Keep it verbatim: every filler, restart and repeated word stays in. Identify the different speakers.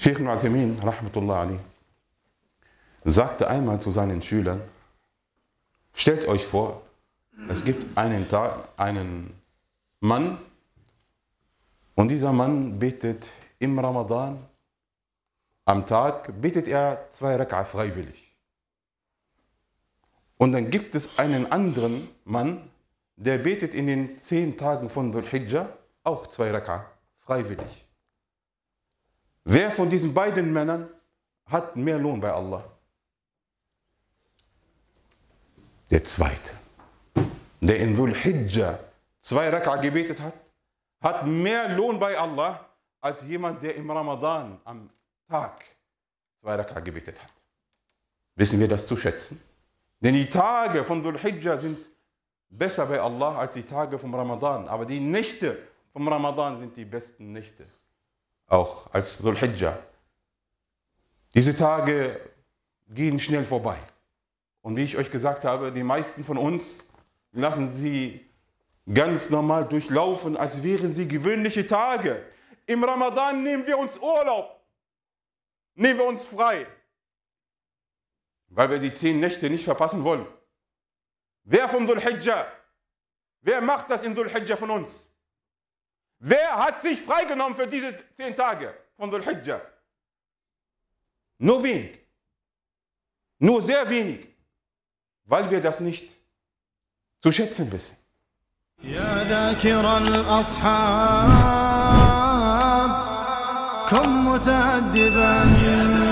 Speaker 1: Sheikh Ibn Uthaymin, rahmatullah alayh, sagte einmal zu seinen Schülern: Stellt euch vor, es gibt einen, Tag, einen Mann und dieser Mann betet im Ramadan, am Tag betet er zwei Raka freiwillig. Und dann gibt es einen anderen Mann, der betet in den zehn Tagen von Dhul Hijjah auch zwei Raka freiwillig. Wer von diesen beiden Männern hat mehr Lohn bei Allah? Der zweite. Der in Dhul Hijjah zwei Raka gebetet hat, hat mehr Lohn bei Allah als jemand, der im Ramadan am Tag zwei Raka gebetet hat. Wissen wir das zu schätzen? Denn die Tage von Dhul Hijjah sind besser bei Allah als die Tage vom Ramadan. Aber die Nächte vom Ramadan sind die besten Nächte. Auch als Dhul Hijjah. Diese Tage gehen schnell vorbei. Und wie ich euch gesagt habe, die meisten von uns lassen sie ganz normal durchlaufen, als wären sie gewöhnliche Tage. Im Ramadan nehmen wir uns Urlaub. Nehmen wir uns frei. Weil wir die zehn Nächte nicht verpassen wollen. Wer von Dhul Hijjah? Wer macht das in Dhul Hijjah von uns? Wer hat sich freigenommen für diese zehn Tage von Dhul Hijjah? Nur wenig. Nur sehr wenig. Weil wir das nicht zu schätzen wissen.
Speaker 2: يا ذاكر الأصحاب كن متأدبا